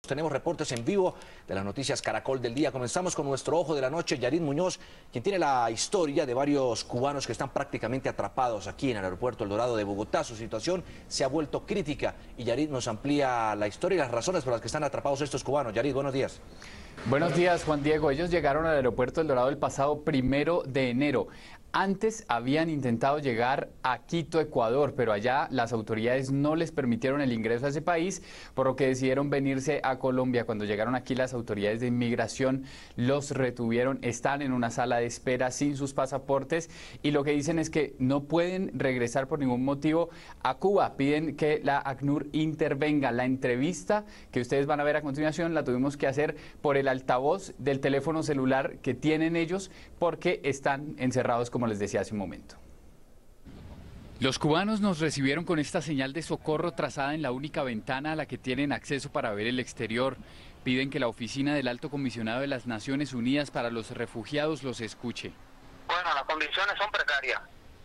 Tenemos reportes en vivo de las noticias Caracol del día. Comenzamos con nuestro ojo de la noche, Yarid Muñoz, quien tiene la historia de varios cubanos que están prácticamente atrapados aquí en el aeropuerto El Dorado de Bogotá. Su situación se ha vuelto crítica y Yarid nos amplía la historia y las razones por las que están atrapados estos cubanos. Yarid, buenos días. Buenos días, Juan Diego. Ellos llegaron al aeropuerto El Dorado el pasado 1 de enero. Antes habían intentado llegar a Quito, Ecuador, pero allá las autoridades no les permitieron el ingreso a ese país, por lo que decidieron venirse a Colombia. Cuando llegaron aquí, las autoridades de inmigración los retuvieron, están en una sala de espera sin sus pasaportes y lo que dicen es que no pueden regresar por ningún motivo a Cuba. Piden que la ACNUR intervenga. La entrevista que ustedes van a ver a continuación la tuvimos que hacer por el altavoz del teléfono celular que tienen ellos porque están encerrados, como les decía hace un momento. Los cubanos nos recibieron con esta señal de socorro trazada en la única ventana a la que tienen acceso para ver el exterior. Piden que la oficina del Alto Comisionado de las Naciones Unidas para los Refugiados los escuche. Bueno, las condiciones son precarias,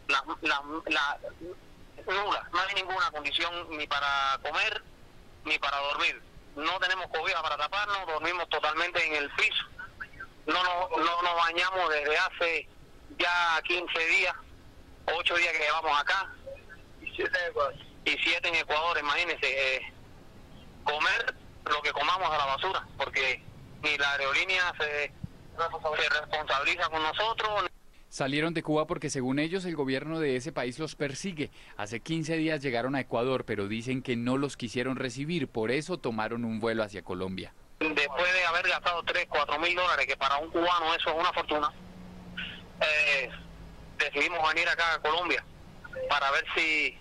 nulas. No hay ninguna condición ni para comer ni para dormir. No tenemos cobija para taparnos, dormimos totalmente en el piso. No nos bañamos desde hace ya 15 días, 8 días que llevamos acá, y 7 en Ecuador. Imagínense, comer lo que comamos a la basura, porque ni la aerolínea se responsabiliza con nosotros. Salieron de Cuba porque, según ellos, el gobierno de ese país los persigue. Hace 15 días llegaron a Ecuador, pero dicen que no los quisieron recibir, por eso tomaron un vuelo hacia Colombia. Después de haber gastado 3.000 a 4.000 dólares, que para un cubano eso es una fortuna, decidimos venir acá a Colombia para ver si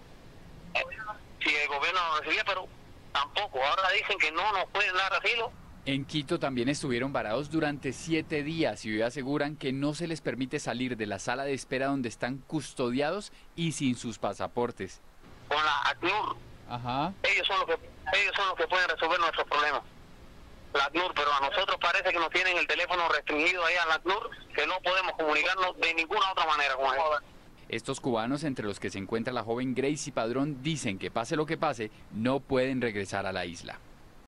el gobierno nos recibía, pero tampoco. Ahora dicen que no nos pueden dar asilo. En Quito también estuvieron varados durante 7 días y hoy aseguran que no se les permite salir de la sala de espera donde están custodiados y sin sus pasaportes. Con la ACNUR. Ajá. Ellos son los que pueden resolver nuestros problemas. La ACNUR, pero a nosotros parece que nos tienen el teléfono restringido ahí a la ACNUR, que no podemos comunicarnos de ninguna otra manera con ellos. Estos cubanos, entre los que se encuentra la joven Gracie Padrón, dicen que pase lo que pase, no pueden regresar a la isla.